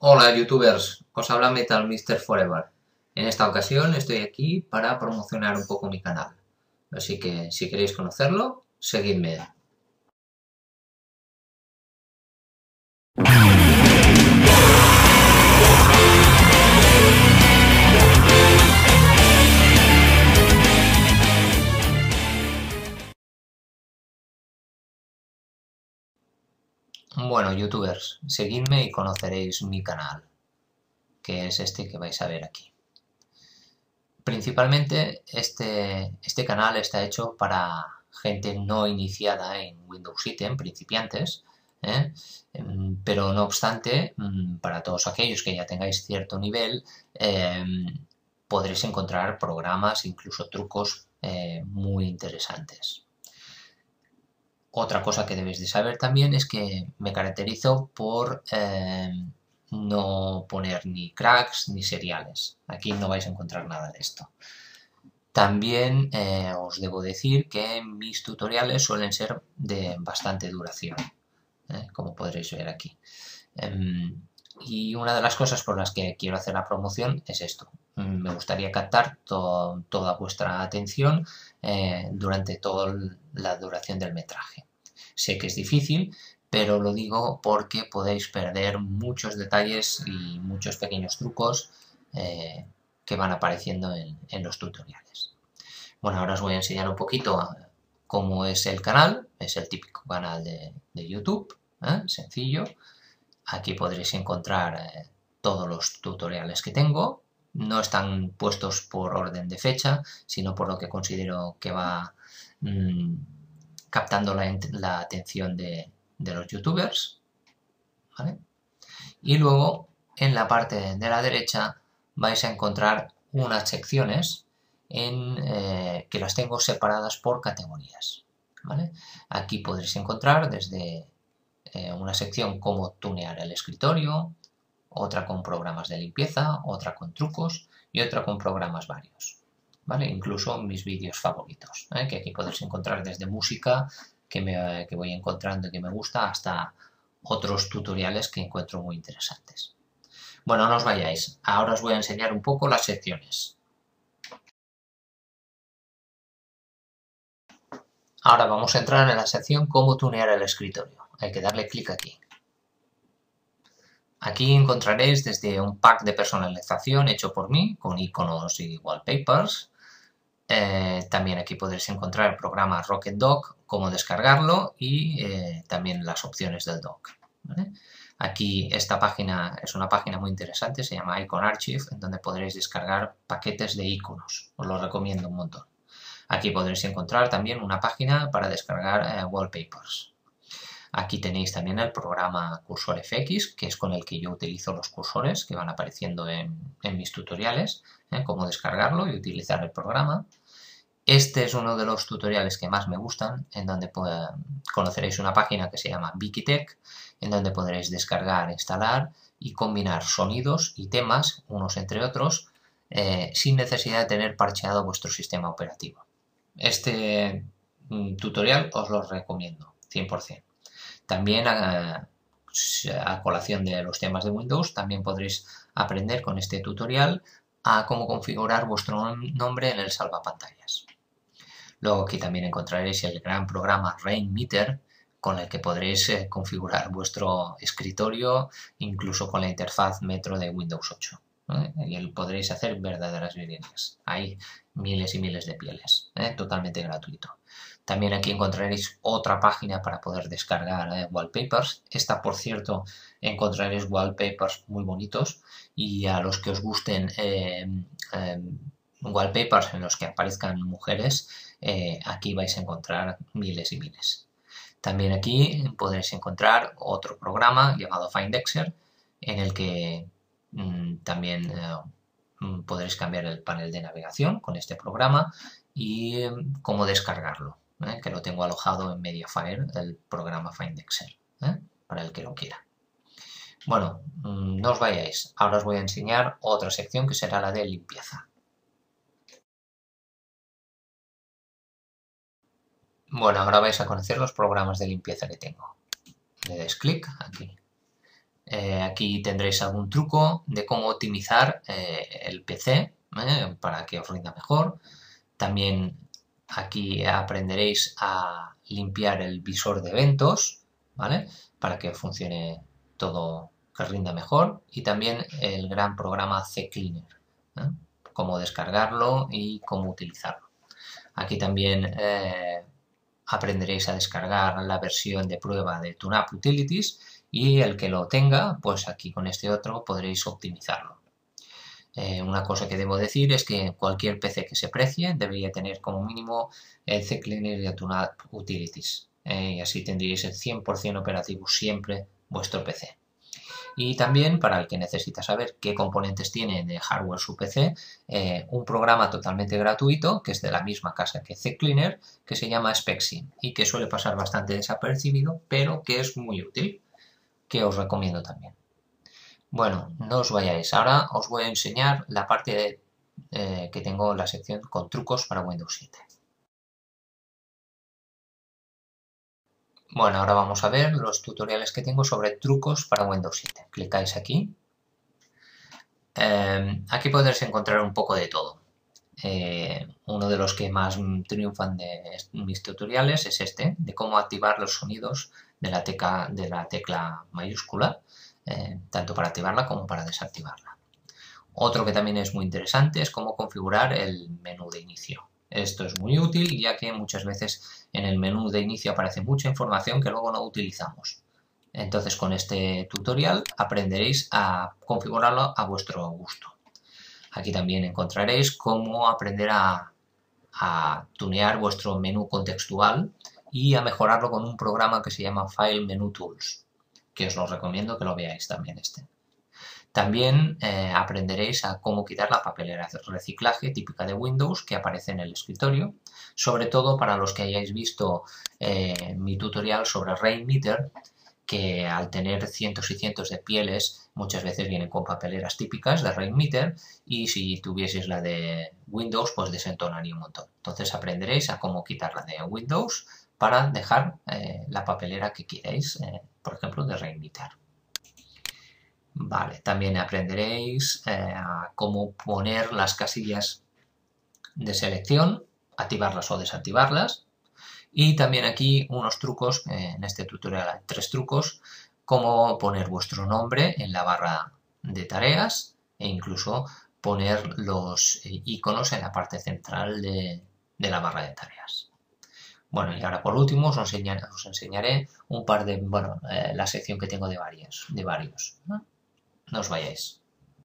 Hola youtubers, os habla Metal Mr. Forever. En esta ocasión estoy aquí para promocionar un poco mi canal. Así que si queréis conocerlo, seguidme. Bueno youtubers, seguidme y conoceréis mi canal, que es este que vais a ver aquí. Principalmente este canal está hecho para gente no iniciada en Windows 7, en principiantes, ¿eh? Pero no obstante, para todos aquellos que ya tengáis cierto nivel, podréis encontrar programas, incluso trucos muy interesantes. Otra cosa que debéis de saber también es que me caracterizo por no poner ni cracks ni seriales. Aquí no vais a encontrar nada de esto. También os debo decir que mis tutoriales suelen ser de bastante duración, como podréis ver aquí. Y una de las cosas por las que quiero hacer la promoción es esto. Me gustaría captar toda vuestra atención durante toda la duración del metraje. Sé que es difícil, pero lo digo porque podéis perder muchos detalles y muchos pequeños trucos que van apareciendo en los tutoriales. Bueno, ahora os voy a enseñar un poquito cómo es el canal. Es el típico canal de YouTube, sencillo. Aquí podréis encontrar todos los tutoriales que tengo. No están puestos por orden de fecha, sino por lo que considero que va captando la atención de los youtubers. ¿Vale? Y luego, en la parte de la derecha, vais a encontrar unas secciones que las tengo separadas por categorías. ¿Vale? Aquí podréis encontrar desde una sección como tunear el escritorio, otra con programas de limpieza, otra con trucos y otra con programas varios. ¿Vale? Incluso mis vídeos favoritos, que aquí podéis encontrar desde música que voy encontrando y que me gusta hasta otros tutoriales que encuentro muy interesantes. Bueno, no os vayáis, ahora os voy a enseñar un poco las secciones. Ahora vamos a entrar en la sección cómo tunear el escritorio. Hay que darle clic aquí. Aquí encontraréis desde un pack de personalización hecho por mí, con iconos y wallpapers. También aquí podréis encontrar el programa Rocket Dock, cómo descargarlo y también las opciones del dock. ¿Vale? Aquí esta página es una página muy interesante, se llama Icon Archive, en donde podréis descargar paquetes de iconos. Os lo recomiendo un montón. Aquí podréis encontrar también una página para descargar wallpapers. Aquí tenéis también el programa Cursor FX, que es con el que yo utilizo los cursores que van apareciendo en mis tutoriales, cómo descargarlo y utilizar el programa. Este es uno de los tutoriales que más me gustan, en donde conoceréis una página que se llama Wikitech, en donde podréis descargar, instalar y combinar sonidos y temas, unos entre otros, sin necesidad de tener parcheado vuestro sistema operativo. Este tutorial os lo recomiendo, 100%. También a colación de los temas de Windows, también podréis aprender con este tutorial a cómo configurar vuestro nombre en el salvapantallas. Luego aquí también encontraréis el gran programa Rainmeter, con el que podréis configurar vuestro escritorio, incluso con la interfaz Metro de Windows 8. Y podréis hacer verdaderas virguerías. Hay miles y miles de pieles, totalmente gratuito. También aquí encontraréis otra página para poder descargar wallpapers. Esta, por cierto, encontraréis wallpapers muy bonitos y a los que os gusten wallpapers en los que aparezcan mujeres, aquí vais a encontrar miles y miles. También aquí podréis encontrar otro programa llamado Findexer, en el que también podréis cambiar el panel de navegación con este programa y cómo descargarlo, que lo tengo alojado en Mediafire, el programa Findexer, para el que lo quiera. Bueno, no os vayáis, ahora os voy a enseñar otra sección que será la de limpieza. Bueno, ahora vais a conocer los programas de limpieza que tengo. Le dais clic aquí. Aquí tendréis algún truco de cómo optimizar el PC para que os rinda mejor. También aquí aprenderéis a limpiar el visor de eventos, ¿vale? Para que funcione todo, que rinda mejor. Y también el gran programa CCleaner, ¿eh? Cómo descargarlo y cómo utilizarlo. Aquí también aprenderéis a descargar la versión de prueba de TuneUp Utilities y el que lo tenga, pues aquí con este otro podréis optimizarlo. Una cosa que debo decir es que cualquier PC que se precie debería tener como mínimo el CCleaner y el TuneUp Utilities. Y así tendríais el 100% operativo siempre vuestro PC. Y también, para el que necesita saber qué componentes tiene de hardware su PC, un programa totalmente gratuito, que es de la misma casa que CCleaner, que se llama Spexin y que suele pasar bastante desapercibido, pero que es muy útil, que os recomiendo también. Bueno, no os vayáis. Ahora os voy a enseñar la parte que tengo en la sección con trucos para Windows 7. Bueno, ahora vamos a ver los tutoriales que tengo sobre trucos para Windows 7. Clicáis aquí. Aquí podréis encontrar un poco de todo. Uno de los que más triunfan de mis tutoriales es este, de cómo activar los sonidos de la tecla mayúscula, tanto para activarla como para desactivarla. Otro que también es muy interesante es cómo configurar el menú de inicio. Esto es muy útil ya que muchas veces en el menú de inicio aparece mucha información que luego no utilizamos. Entonces con este tutorial aprenderéis a configurarlo a vuestro gusto. Aquí también encontraréis cómo aprender a tunear vuestro menú contextual y a mejorarlo con un programa que se llama File Menu Tools, que os lo recomiendo que lo veáis también este. También aprenderéis a cómo quitar la papelera de reciclaje típica de Windows que aparece en el escritorio, sobre todo para los que hayáis visto mi tutorial sobre Rainmeter, que al tener cientos y cientos de pieles muchas veces vienen con papeleras típicas de Rainmeter y si tuvieseis la de Windows pues desentonaría un montón. Entonces aprenderéis a cómo quitarla de Windows para dejar la papelera que queráis, por ejemplo de Rainmeter. Vale, también aprenderéis a cómo poner las casillas de selección, activarlas o desactivarlas. Y también aquí unos trucos, en este tutorial hay 3 trucos, cómo poner vuestro nombre en la barra de tareas e incluso poner los iconos en la parte central de la barra de tareas. Bueno, y ahora por último os enseñaré un par de, la sección que tengo de varios. No os vayáis.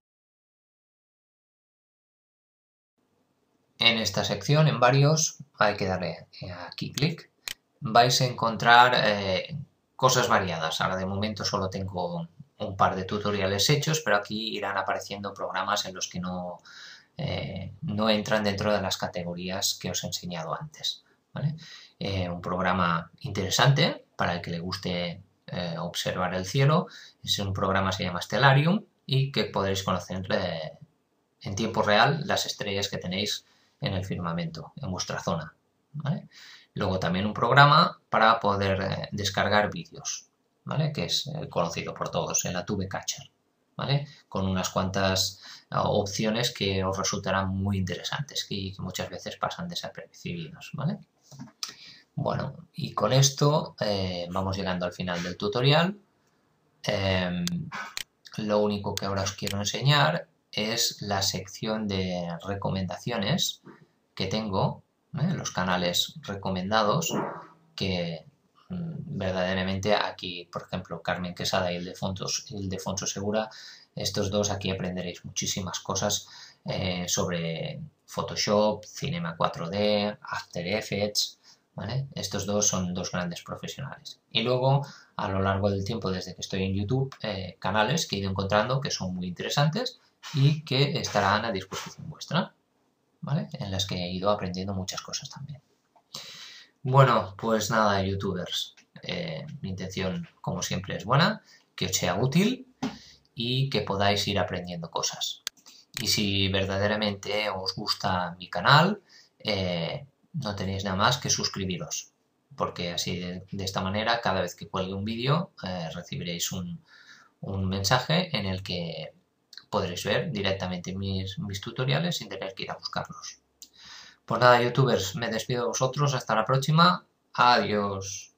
En esta sección, en varios, hay que darle aquí clic. Vais a encontrar cosas variadas. Ahora de momento solo tengo un par de tutoriales hechos, pero aquí irán apareciendo programas en los que no entran dentro de las categorías que os he enseñado antes, ¿vale? Un programa interesante para el que le guste observar el cielo es un programa que se llama Stellarium y que podréis conocer en tiempo real las estrellas que tenéis en el firmamento, en vuestra zona, ¿vale? Luego también un programa para poder descargar vídeos, ¿vale? Que es conocido por todos, el Atube Catcher, ¿vale? Con unas cuantas opciones que os resultarán muy interesantes y que muchas veces pasan desapercibidos, ¿vale? Bueno, y con esto vamos llegando al final del tutorial. Lo único que ahora os quiero enseñar es la sección de recomendaciones que tengo, los canales recomendados, que verdaderamente aquí, por ejemplo, Carmen Quesada y Ildefonso Segura, estos dos aquí aprenderéis muchísimas cosas sobre Photoshop, Cinema 4D, After Effects, ¿vale? Estos dos son dos grandes profesionales. Y luego, a lo largo del tiempo, desde que estoy en YouTube, canales que he ido encontrando que son muy interesantes y que estarán a disposición vuestra, ¿vale? En las que he ido aprendiendo muchas cosas también. Bueno, pues nada, youtubers. Mi intención, como siempre, es buena, que os sea útil y que podáis ir aprendiendo cosas. Y si verdaderamente os gusta mi canal, no tenéis nada más que suscribiros, porque así de esta manera cada vez que cuelgue un vídeo recibiréis un un mensaje en el que podréis ver directamente mis tutoriales sin tener que ir a buscarlos. Pues nada, youtubers, me despido de vosotros. Hasta la próxima. Adiós.